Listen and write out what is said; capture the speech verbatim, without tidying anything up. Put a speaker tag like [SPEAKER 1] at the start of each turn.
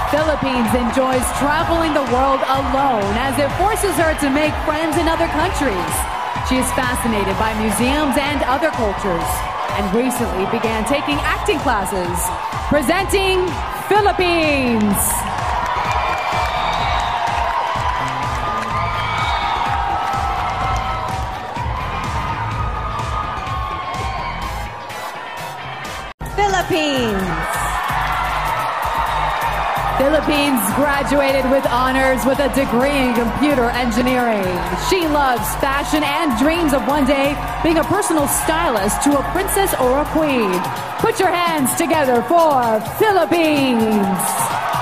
[SPEAKER 1] Philippines enjoys traveling the world alone as it forces her to make friends in other countries. She is fascinated by museums and other cultures and recently began taking acting classes. Presenting Philippines!
[SPEAKER 2] Philippines.
[SPEAKER 1] Philippines graduated with honors with a degree in computer engineering. She loves fashion and dreams of one day being a personal stylist to a princess or a queen. Put your hands together for Philippines.